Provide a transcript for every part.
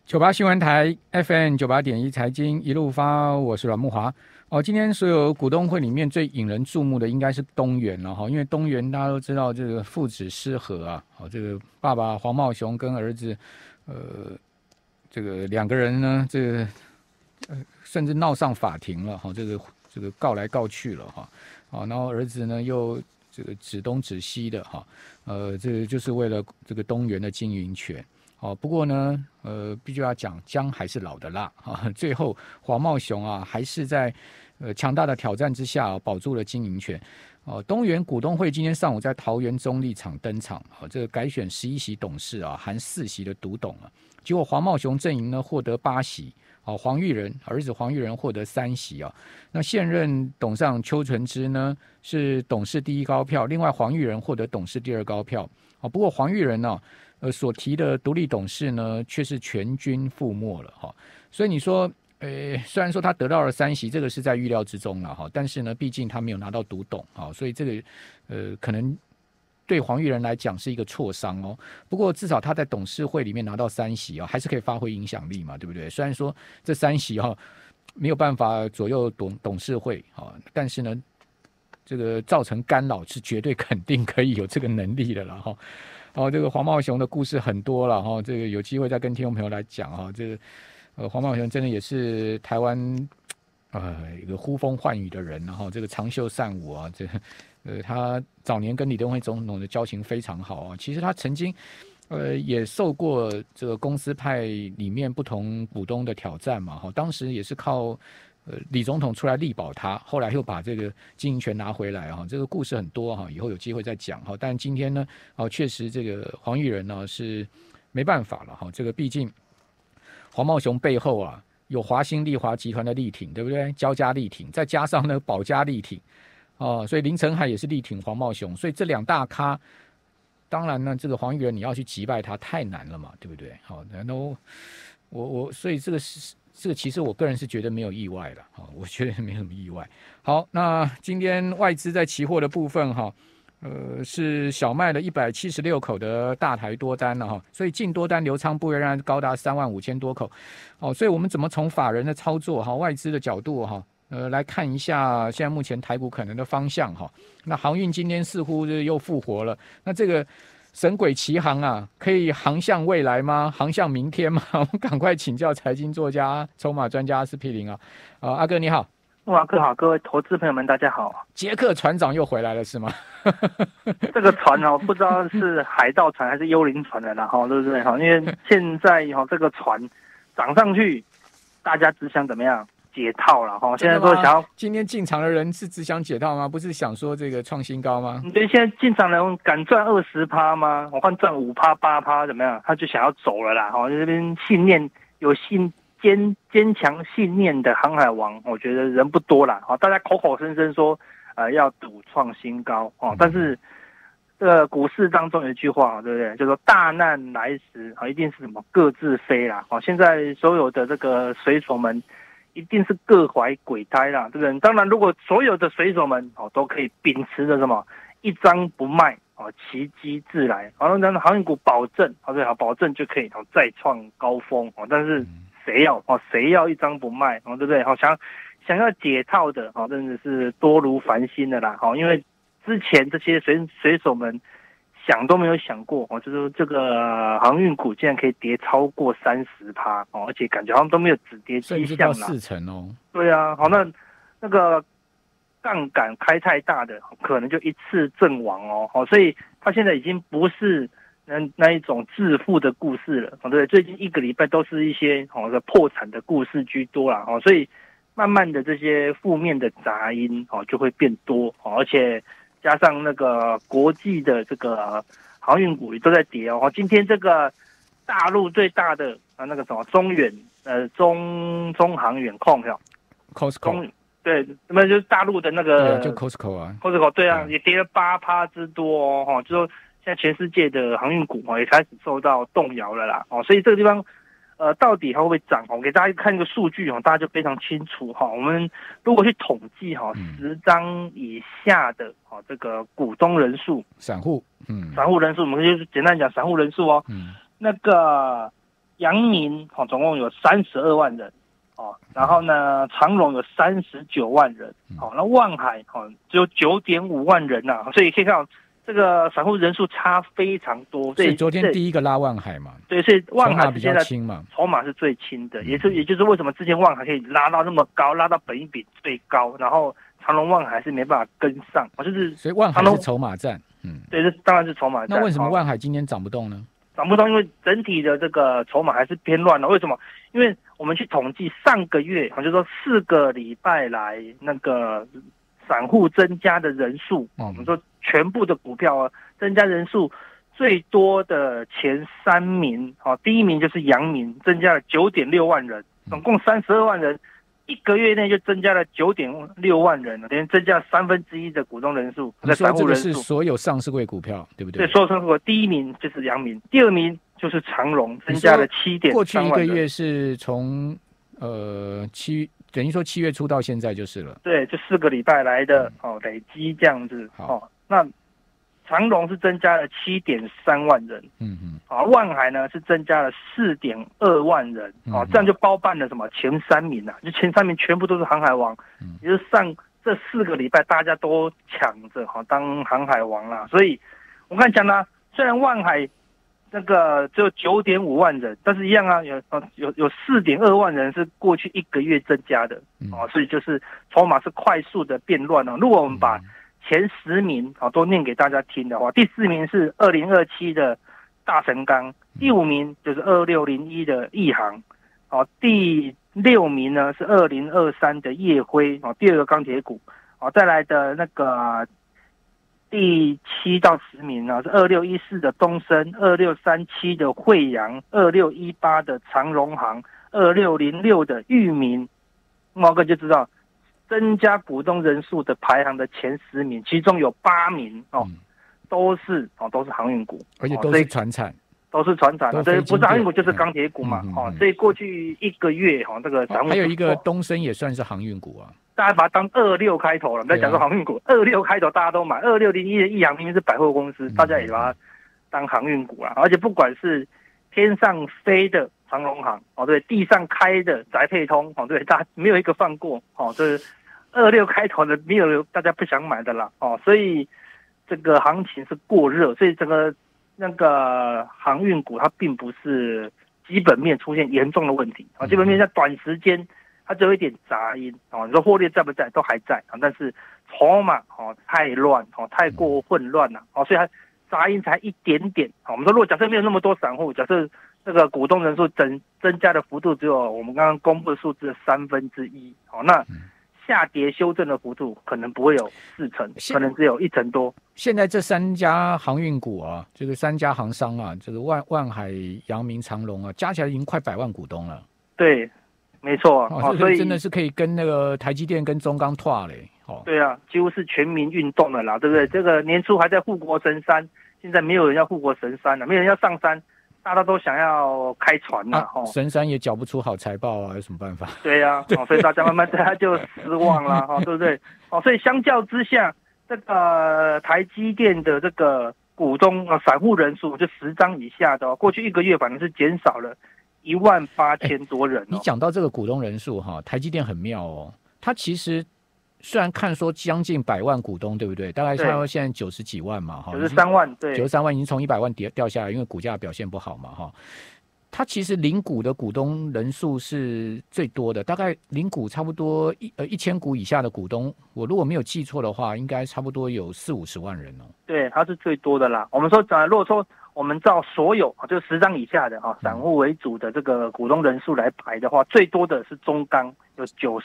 98新闻台 FM 98.1财经一路发，我是阮慕骅。今天所有股东会里面最引人注目的应该是东元了哈，因为东元大家都知道这个父子失和啊，这个爸爸黄茂雄跟儿子，这个两个人呢，这个甚至闹上法庭了哈，这个告来告去了哈，然后儿子呢又这个指东指西的哈，这个就是为了这个东元的经营权。不过呢，必须要讲姜还是老的辣啊。最后黄茂雄啊，还是在强大的挑战之下，保住了经营权。东元股东会今天上午在桃园中立场登场，这个改选11席董事啊，含4席的独董啊。结果黄茂雄阵营呢获得8席，黄玉仁儿子黄玉仁获得3席啊。那现任董事长邱纯之呢是董事第1高票，另外黄玉仁获得董事第2高票。不过黄玉仁呢，所提的独立董事呢，却是全军覆没了哈。所以你说，虽然说他得到了3席，这个是在预料之中了哈，但是呢，毕竟他没有拿到独董啊，所以这个可能对黄玉仁来讲是一个挫伤哦。不过至少他在董事会里面拿到3席啊，还是可以发挥影响力嘛，对不对？虽然说这3席哈没有办法左右董事会啊，但是呢，这个造成干扰是绝对肯定可以有这个能力的了哈。这个黄茂雄的故事很多了哈，这个有机会再跟听众朋友来讲哈。这个黄茂雄真的也是台湾一个呼风唤雨的人，然后这个长袖善舞啊，他早年跟李登辉总统的交情非常好啊。其实他曾经也受过这个公司派里面不同股东的挑战嘛，哈，当时也是靠李总统出来力保他，后来又把这个经营权拿回来哈，这个故事很多哈，以后有机会再讲哈。但今天呢，确实这个黄玉仁呢是没办法了哈，这个毕竟黄茂雄背后啊有华兴丽华集团的力挺，对不对？交加力挺，再加上呢保家力挺所以林承海也是力挺黄茂雄，所以这2大咖，当然呢，这个黄玉仁你要去击败他太难了嘛，对不对？好，然后所以这个其实我个人是觉得没有意外了，我觉得没什么意外。好，那今天外资在期货的部分哈，是小卖了176口的大台多单了哈，所以净多单流仓部仍然高达35000多口。所以我们怎么从法人的操作哈、外资的角度哈，来看一下现在目前台股可能的方向哈。那航运今天似乎又复活了，那这个神鬼奇航啊，可以航向未来吗？航向明天吗？我们赶快请教财经作家、筹码专家施匹林啊！阿哥你好， 哇哥好，各位投资朋友们大家好。 捷克船长又回来了是吗？ 这个船不知道是海盗船还是幽灵船的啦哈，对不对哈？因为现在这个船涨上去，大家只想怎么样解套了哈。现在说想要今天进场的人是只想解套吗？不是想说这个创新高吗？ 你觉得现在进场的人敢赚20%吗？我换赚5%、8%怎么样？他就想要走了啦哈。这边信念有坚强信念的航海王，我觉得人不多啦。大家口口声声说要赌创新高但是这个股市当中有一句话对不对？就说大难来时一定是什么各自飞啦。现在所有的这个水手们一定是各怀鬼胎啦，对不对？当然，如果所有的水手们都可以秉持着什么一张不卖奇迹自来，然后航运股保证保证就可以再创高峰但是谁要一张不卖对不对？想要解套的真的是多如繁星的啦因为之前这些水手们想都没有想过就是这个航运股竟然可以跌超过30%而且感觉好像都没有止跌迹象啦 ，40%哦。 对啊，那个杠杆开太大的可能就一次阵亡所以他现在已经不是那一种致富的故事了对，最近1个礼拜都是一些破产的故事居多啦所以慢慢的这些负面的杂音就会变多而且加上那个国际的这个航运股也都在跌今天这个大陆最大的那个什么中航远控 Costco 对，那么就是大陆的那个就 Costco 啊 ，Costco 对啊，也跌了8%之多就说现在全世界的航运股也开始受到动摇了啦所以这个地方到底它会不会涨给大家看一个数据大家就非常清楚我们如果去统计10张以下的这个股东人数， 散户人数，我们就是简单讲散户人数那个阳明总共有32万人然后呢长荣有39万人那万海只有9.5万人所以可以看到这个散户人数差非常多。 所以昨天第一个拉万海嘛， 对，所以万海比较轻嘛， 筹码是最轻的，也就是为什么之前万海可以拉到那么高，拉到本益比最高，然后长荣万海是没办法跟上，就是所以万海是筹码战， 对，这当然是筹码战。 那为什么万海今天涨不动呢？ 涨不动，因为整体的这个筹码还是偏乱的。为什么？因为我们去统计上个月，就是说4个礼拜来那个散户增加的人数，我们说全部的股票增加人数最多的前3名，第一名就是阳明，增加了9.6万人，总共32万人。1个月内就增加了9.6万人，等于增加1/3的股东人数。 你说这个是所有上市柜股票，对不对？ 对，所有上市柜第一名就是阳明，第2名就是长荣，增加了7.3万人。 过去1个月是从等于说7月初到现在就是了。 对，就4个礼拜来的累积这样子那长荣是增加了7.3万人，万海呢是增加了4.2万人，这样就包办了什么前3名就前3名全部都是航海王，也就是这4个礼拜大家都抢着当航海王啦。所以我刚才讲了，虽然万海那个只有9.5万人，但是一样有4.2万人是过去1个月增加的所以就是筹码是快速的变乱如果我们把前10名都念给大家听的话，第4名是2027的大成钢，第5名就是2601的亿航，第6名呢是2023的燁辉，第2个钢铁股，再来的那个第7到10名呢是2614的东升，2637的惠阳，2618的长荣航，2606的裕民，毛哥就知道。增加股东人数的排行的前10名，其中有8名都是航运股， 而且都是传产， 所以不是航运股就是钢铁股嘛，所以过去1个月这个散户还有一个东升也算是航运股大家把它当26开头了，不要讲说航运股，26开头大家都买，2601的亿航明明是百货公司，大家也把它当航运股而且不管是天上飞的长荣航对，地上开的宅配通对，大家没有一个放过这26开头的没有大家不想买的啦所以这个行情是过热，所以整个那个航运股它并不是基本面出现严重的问题基本面在短时间它只有一点杂音你说获利在不在都还在但是筹码太乱太过混乱了所以它杂音才一点点我们说如果假设没有那么多散户，假设这个股东人数增加的幅度只有我们刚刚公布的数字的1/3那下跌修正的幅度可能不会有4成，可能只有1成多。 现在这3家航运股这个3家航商这个万海、阳明、长荣加起来已经快100万股东了。 对，没错所以真的是可以跟那个台积电跟中钢拓嘞。 对几乎是全民运动了啦，对不对？这个年初还在护国神山，现在没有人要护国神山了，没有人要上山。大家都想要开船神山也缴不出好财报有什么办法？ 对所以大家慢慢对他就失望了对不对？所以相较之下，这个台积电的这个股东散户人数就10张以下的过去1个月反正是减少了18000多人你讲到这个股东人数台积电很妙它其实虽然看说将近100万股东，对不对？大概现在90几万嘛 93万，对 ，93万已经从100万掉下来，因为股价表现不好嘛它其实零股的股东人数是最多的，大概零股差不多1000股以下的股东，我如果没有记错的话，应该差不多有40-50万人对，它是最多的啦。我们说如果说我们照所有就10张以下的散户为主的这个股东人数来排的话，最多的是中钢有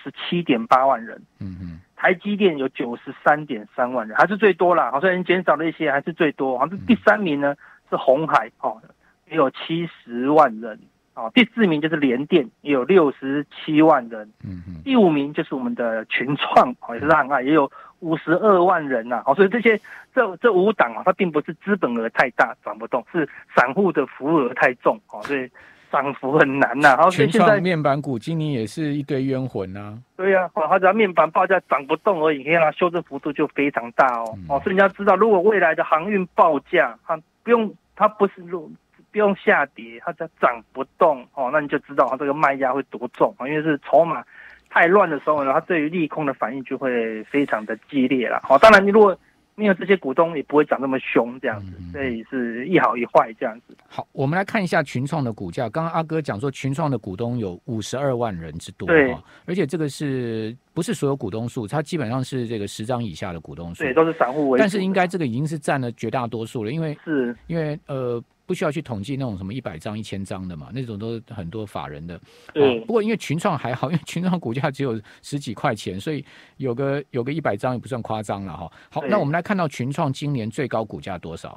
97.8万人，台积电有93.3万人，还是最多啦。虽然减少了一些，还是最多。第3名呢是鸿海也有70万人第4名就是联电，也有67万人。第5名就是我们的群创也是航海，也有52万人所以这5档它并不是资本额太大涨不动，是散户的浮额太重所以涨幅很难群创面板股今年也是一堆冤魂对它只要面板报价涨不动而已，可以让它修正幅度就非常大所以你要知道，如果未来的航运报价它不是不用下跌，它只要涨不动哦，那你就知道它这个卖压会多重啊，因为是筹码太乱的时候呢，它对于利空的反应就会非常的激烈了。哦，当然你如果没有这些股东，也不会涨那么凶这样子，所以是一好一坏这样子。 好，我们来看一下群创的股价。刚刚阿哥讲说，群创的股东有52万人之多， 对， 而且这个不是所有股东数，它基本上是这个10张以下的股东数， 对，都是散户为主。 但是应该这个已经是占了绝大多数了，因为不需要去统计那种什么100张、1000张的嘛，那种都是很多法人的。 对， 不过因为群创还好，因为群创股价只有10几块钱，所以有个100张也不算夸张了哈。好，那我们来看到群创今年最高股价多少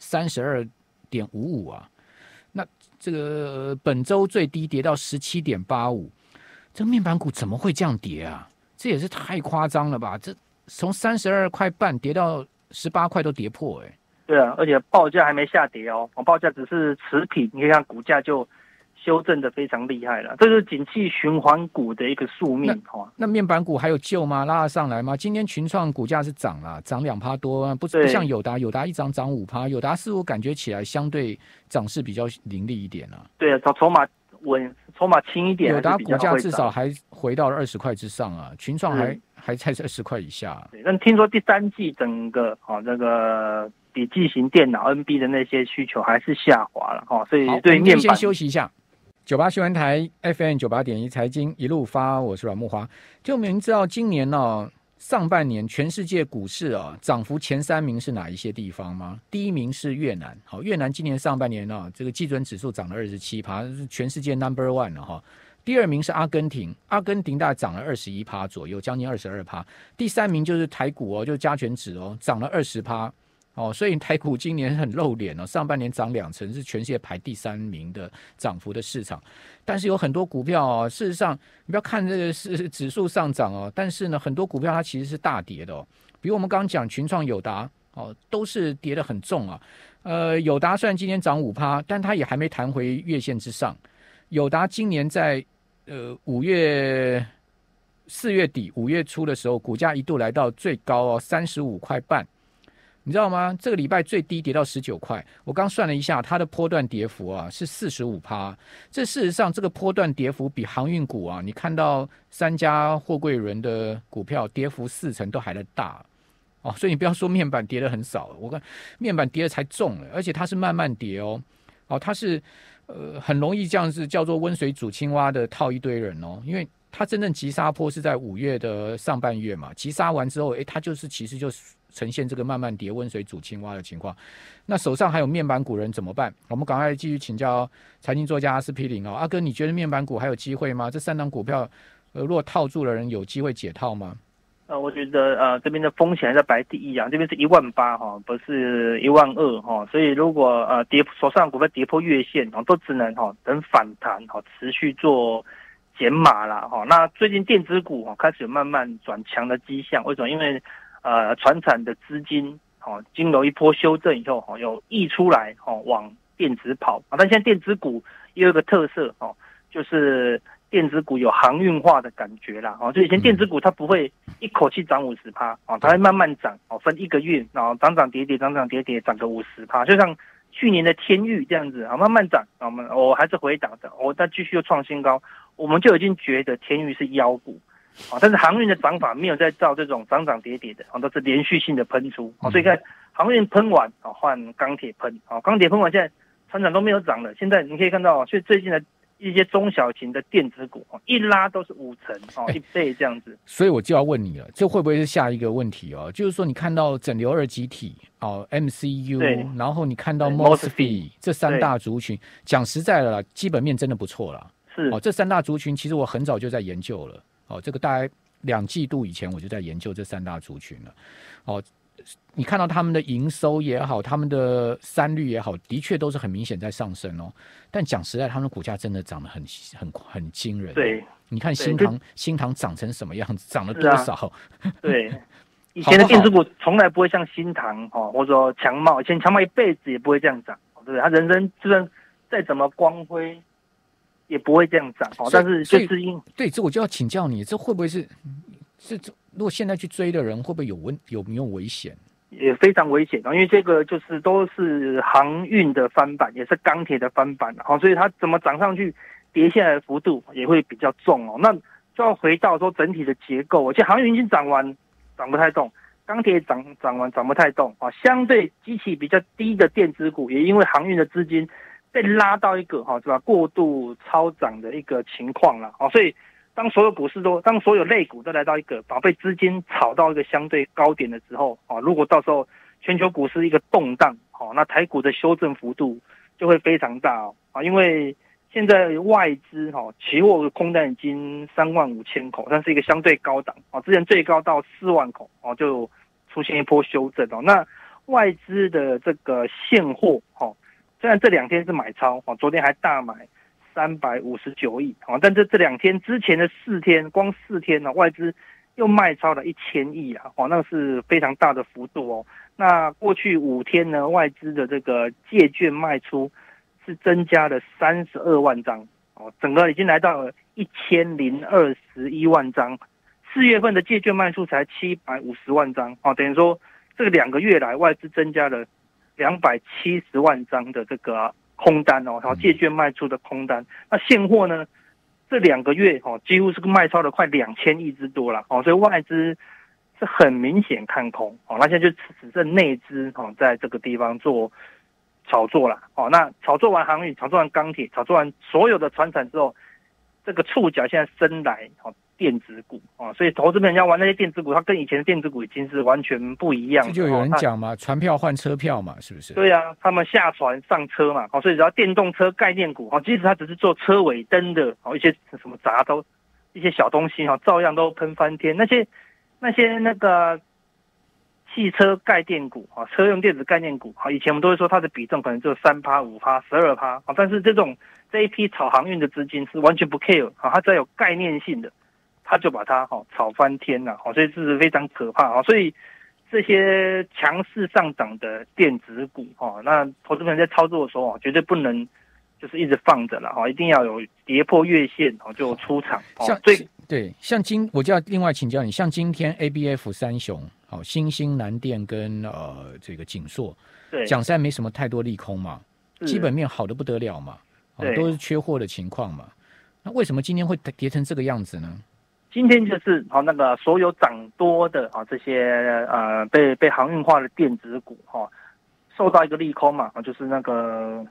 ？32.55啊。那这个本周最低跌到17.85，这个面板股怎么会这样跌啊？这也是太夸张了吧？这从32块半跌到18块都跌破对啊，而且报价还没下跌哦，报价只是持平，你可以看股价就修正的非常厉害了，这是景气循环股的一个宿命。 那面板股还有救吗？拉得上来吗？今天群创股价是涨了，涨2%多，不像友达一涨5%，友达似乎感觉起来相对涨势比较凌厉一点啊。 对啊，筹码稳，筹码轻一点， 友达股价至少还回到了20块之上啊，群创还在20块以下。 对，但听说第三季整个这个笔记型电脑 NB 的那些需求还是下滑了所以对面板。 先休息一下。98新闻台 FM 98.1财经一路发，我是阮慕骅。就我们知道今年上半年全世界股市涨幅前3名是哪一些地方吗？第一名是越南，越南今年上半年这个基准指数涨了27%，是全世界 No.1 了第二名是阿根廷，阿根廷大概涨了21%左右，将近22%。第三名就是台股就是加权指涨了20%。所以台股今年很露脸上半年涨2成，是全世界排第3名的涨幅的市场。但是有很多股票事实上你不要看这个是指数上涨但是呢很多股票它其实是大跌的比如我们刚刚讲群创、友达都是跌得很重友达虽然今天涨5%，但它也还没弹回月线之上。友达今年在4月底5月初的时候，股价一度来到最高35块半。你知道吗？这个礼拜最低跌到19块，我刚算了一下，它的波段跌幅是45%。这事实上，这个波段跌幅比航运股你看到3家货柜轮的股票跌幅4成都还来大所以你不要说面板跌得很少，我看面板跌的才重了，而且它是慢慢跌它是很容易这样子叫做温水煮青蛙的套一堆人因为它真正急刹坡是在5月的上半月嘛，急刹完之后它其实就呈现这个慢慢跌温水煮青蛙的情况。那手上还有面板股人怎么办？我们赶快继续请教财经作家阿司匹林阿哥，你觉得面板股还有机会吗？这3档股票如果套住的人有机会解套吗？ 我觉得这边的风险还在排第一这边是18000不是12000所以如果手上股票跌破月线都只能等反弹持续做减码啦那最近电子股开始有慢慢转强的迹象，为什么？因为传产的资金经由一波修正以后有溢出来往电子跑但现在电子股也有一个特色就是电子股有航运化的感觉啦就以前电子股它不会一口气涨50%它会慢慢涨分1个月然后涨涨跌跌涨涨跌跌涨个50%，就像去年的天钰这样子慢慢涨我还是回档的再继续又创新高，我们就已经觉得天钰是妖股但是航运的涨法没有在照这种涨涨跌跌的都是连续性的喷出所以看航运喷完换钢铁喷钢铁喷完现在船长都没有涨了，现在你可以看到所以最近的一些中小型的电子股一拉都是5成1倍这样子。 所以我就要问你了，这会不会是下一个问题就是说你看到整流二极体MCU， 然后你看到 MOSFET 这3大族群，讲实在的啦，基本面真的不错啦。 是这3大族群其实我很早就在研究了这个大概2季度以前我就在研究这3大族群了你看到他们的营收也好，他们的3率也好，的确都是很明显在上升但讲实在，他们的股价真的涨得很惊人。 对， 你看新唐涨成什么样子，涨了多少？ 对，以前的电子股从来不会像新唐或者说强茂，以前强茂一辈子也不会这样涨，对不对？他人生就算再怎么光辉，也不会这样涨但是就是对，这我就要请教你，这会不会是如果现在去追的人会不会有没有危险？ 也非常危险，因为这个就是都是航运的翻版，也是钢铁的翻版，所以它怎么涨上去，跌下来的幅度也会比较重哦。那就要回到说整体的结构，而且航运已经涨完，涨不太动。钢铁涨完涨不太动啊，相对基期比较低的电子股，也因为航运的资金被拉到一个是吧过度超涨的一个情况了所以当所有类股都来到一个被资金炒到一个相对高点的时候如果到时候全球股市一个动荡那台股的修正幅度就会非常大因为现在外资期货空单已经35000口，但是一个相对高档之前最高到4万口就出现一波修正那外资的这个现货虽然这2天是买超昨天还大买359亿但这2天之前的4天，光4天外资又卖超了1000亿那是非常大的幅度那过去5天呢，外资的这个借券卖出是增加了32万张整个已经来到了1021万张。4月份的借券卖出才750万张等于说这个2个月来外资增加了270万张的这个空单借券卖出的空单。那现货呢，这2个月几乎是卖超了快2000亿之多了所以外资是很明显看空那现在就只剩内资在这个地方做炒作了那炒作完航运，炒作完钢铁，炒作完所有的传产之后，这个触角现在伸来电子股所以投资人要玩那些电子股，它跟以前的电子股已经是完全不一样的。 这就有人讲嘛，船票换车票嘛，是不是？ 对啊，他们下船上车嘛所以只要电动车概念股即使它只是做车尾灯的一些什么杂都一些小东西照样都喷翻天。那些那个汽车概念股车用电子概念股以前我们都会说它的比重可能只有3%、5%、12%但是这一批炒航运的资金是完全不 care 它只要有概念性的，他就把它炒翻天了所以这是非常可怕所以这些强势上涨的电子股那投资人在操作的时候绝对不能就是一直放着了一定要有跌破月线就出场对，像我就要另外请教你，像今天 ABF 三雄新兴、南电跟这个景硕，讲实在没什么太多利空嘛，基本面好的不得了嘛都是缺货的情况嘛，那为什么今天会跌成这个样子呢？ 今天就是那个所有涨多的这些被航运化的电子股受到一个利空嘛就是那个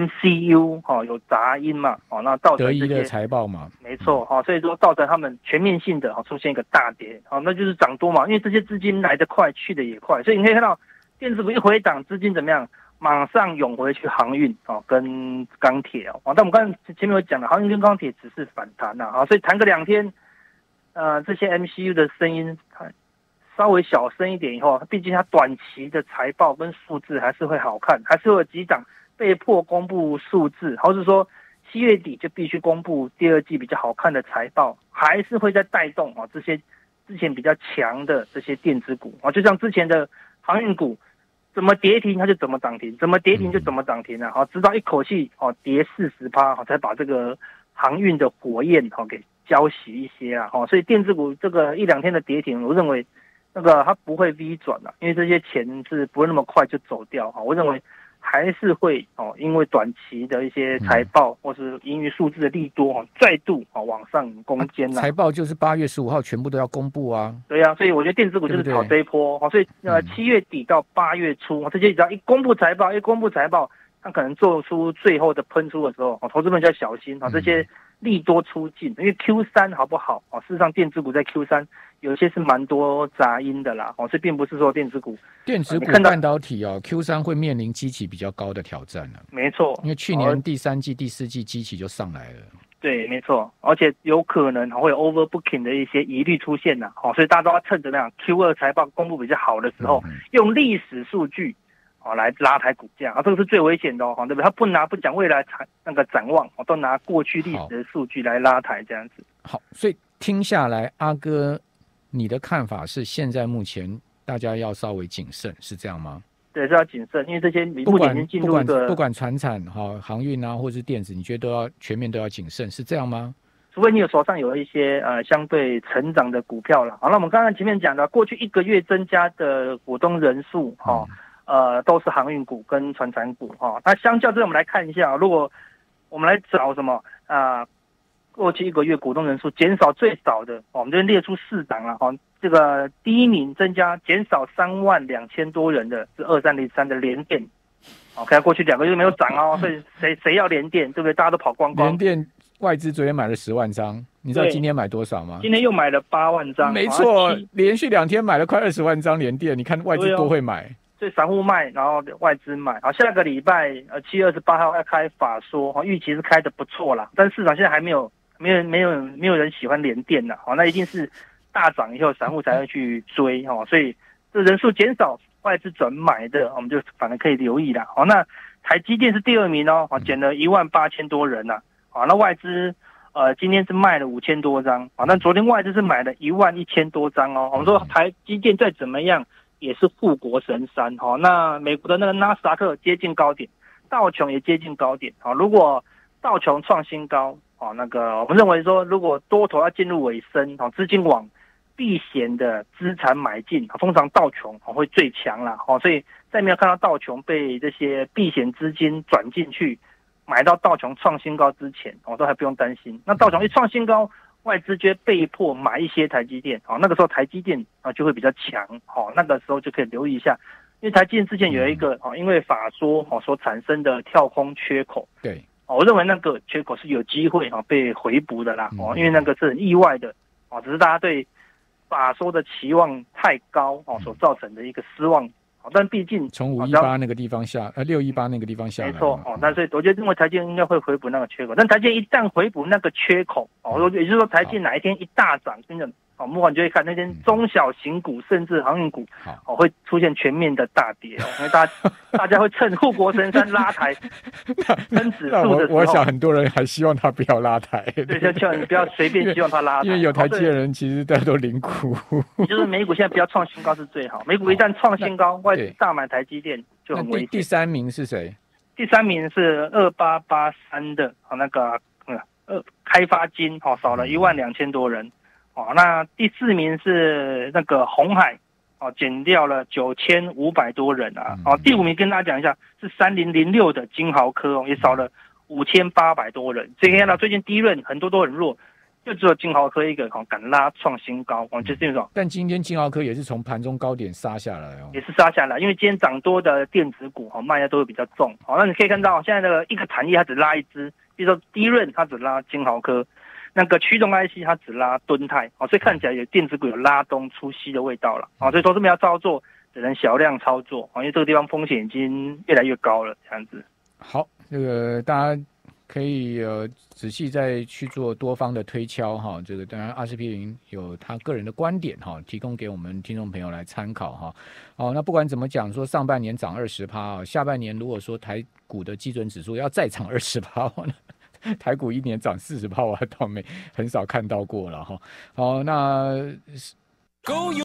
MCU 有杂音嘛那造成德仪的财报嘛， 没错所以说造成他们全面性的出现一个大跌那就是涨多嘛，因为这些资金来得快去得也快，所以你可以看到电子股一回档，资金怎么样？马上涌回去航运跟钢铁但我们刚才前面有讲了，航运跟钢铁只是反弹所以谈个2天这些 MCU 的声音稍微小声一点以后，毕竟它短期的财报跟数字还是会好看，还是会有几档被迫公布数字，或是说7月底就必须公布第2季比较好看的财报，还是会在带动这些之前比较强的这些电子股就像之前的航运股怎么跌停它就怎么涨停，怎么跌停就怎么涨停直到一口气跌40%才把这个航运的火焰给浇熄一些所以电子股这个1-2天的跌停，我认为那个它不会 V 转因为这些钱是不会那么快就走掉我认为还是会因为短期的一些财报或是盈余数字的利多再度往上攻坚财报就是8月15号全部都要公布啊。 对啊，所以我觉得电子股就是炒这一波所以7月底到8月初这些只要一公布财报它可能做出最后的喷出的时候投资人就要小心这些利多出尽，因为 Q3 好不好事实上电子股在 Q3 有些是蛮多杂音的啦所以并不是说电子股半导体Q3 会面临基期比较高的挑战没错， 因为去年第3季第4季基期就上来了。 对，没错，而且有可能会有 overbooking 的一些疑虑出现所以大家都要趁着那样 Q2 财报公布比较好的时候用历史数据来拉抬股价这个是最危险的对不对？他不讲未来那个展望都拿过去历史的数据来拉抬这样子。 好，所以听下来阿哥你的看法是现在目前大家要稍微谨慎是这样吗？ 对，是要谨慎，因为这些目前已经进入一个不管传产航运或是电子，你觉得全面都要谨慎是这样吗？ 除非你有手上有一些相对成长的股票了。好，那我们刚刚前面讲的，过去1个月增加的股东人数都是航运股跟传产股那相较之下，我们来看一下，如果我们来找什么过去1个月股东人数减少最少的，我们就列出4档了这个第一名减少32000多人的是2303的联电。看过去2个月没有涨所以谁要联电，对不对？大家都跑光光。 联电外资昨天买了10万张，你知道今天买多少吗？ 今天又买了8万张。 没错，连续2天买了快20万张联电，你看外资多会买。 所以散户卖，然后外资买。好，下个礼拜7月28号要开法说，预期是开的不错啦，但市场现在还没有人喜欢联电啦。那一定是大涨以后散户才会去追所以这人数减少，外资转买的，我们就反而可以留意啦。那台积电是第2名减了18000多人啦。那外资今天是卖了5000多张但昨天外资是买了11000多张我们说台积电再怎么样也是护国神山那美国的那个纳斯达克接近高点，道琼也接近高点如果道琼创新高那个我们认为说，如果多头要进入尾声资金往避险的资产买进，通常道琼会最强啦所以在没有看到道琼被这些避险资金转进去买到道琼创新高之前都还不用担心。那道琼一创新高，外资就会被迫买一些台积电那个时候台积电就会比较强那个时候就可以留意一下，因为台积电之前有一个因为法说所产生的跳空缺口， 对我认为那个缺口是有机会被回补的啦因为那个是很意外的只是大家对法说的期望太高所造成的一个失望但毕竟从518那个地方下618那个地方下来， 没错但所以我觉得认为台积电应该会回补那个缺口，但台积电一旦回补那个缺口也就是说台积电哪一天一大涨，真的木管就会看那天中小型股甚至航运股会出现全面的大跌因为大家会趁护国神山拉抬跟指数的时候， 我想很多人还希望他不要拉抬， 对，就叫你不要随便希望他拉抬， 因为有台积的人其实大家都领股， 也就是美股现在不要创新高是最好，美股一旦创新高，外资大买台积电就很危险。 第3名是谁？ 第3名是2883的那个开发金少了12000多人那第4名是那个鸿海减掉了9500多人第5名跟大家讲一下是3006的金豪科也少了5800多人。所以看到最近第一轮很多都很弱，就只有金豪科一个敢拉创新高就是这种。 但今天金豪科也是从盘中高点杀下来也是杀下来，因为今天涨多的电子股卖的都会比较重那你可以看到现在的一个产业它只拉一支，比如说第一轮它只拉金豪科，那个驱动 IC 它只拉敦泰所以看起来有电子股有拉东出西的味道了所以投资者要操作只能小量操作因为这个地方风险已经越来越高了这样子。 好，这个大家可以仔细再去做多方的推敲这个当然24P0有他个人的观点提供给我们听众朋友来参考那不管怎么讲说上半年涨20%下半年如果说台股的基准指数要再涨20%呢台股1年涨40%我倒很少看到过了好，那